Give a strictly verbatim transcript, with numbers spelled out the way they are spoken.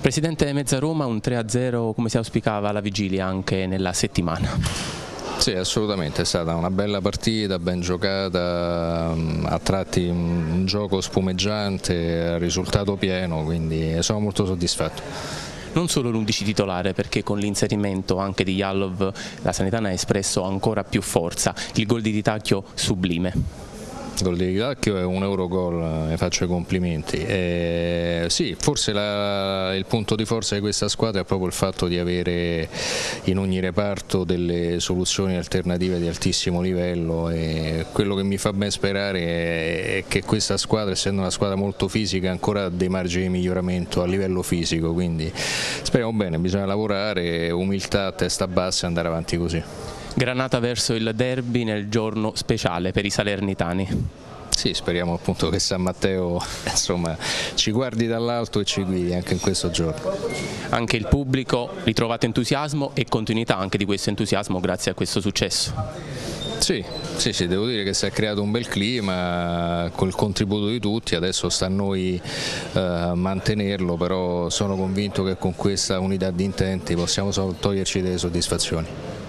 Presidente Mezzaroma, un tre a zero come si auspicava alla vigilia anche nella settimana? Sì, assolutamente, è stata una bella partita, ben giocata, a tratti un gioco spumeggiante, risultato pieno, quindi sono molto soddisfatto. Non solo l'undici titolare, perché con l'inserimento anche di Jalov la Salernitana ha espresso ancora più forza, il gol di Ritacchio sublime. Il gol di Ritacchio è un Eurogol, ne faccio i complimenti. E sì, forse la, il punto di forza di questa squadra è proprio il fatto di avere in ogni reparto delle soluzioni alternative di altissimo livello, e quello che mi fa ben sperare è che questa squadra, essendo una squadra molto fisica, ancora ha dei margini di miglioramento a livello fisico, quindi speriamo bene, bisogna lavorare, umiltà, testa bassa e andare avanti così. Granata verso il derby nel giorno speciale per i salernitani. Sì, speriamo appunto che San Matteo insomma, ci guardi dall'alto e ci guidi anche in questo giorno. Anche il pubblico ritrovato entusiasmo e continuità anche di questo entusiasmo grazie a questo successo. Sì, sì, sì, devo dire che si è creato un bel clima col contributo di tutti, adesso sta a noi eh, mantenerlo, però sono convinto che con questa unità di intenti possiamo solo toglierci delle soddisfazioni.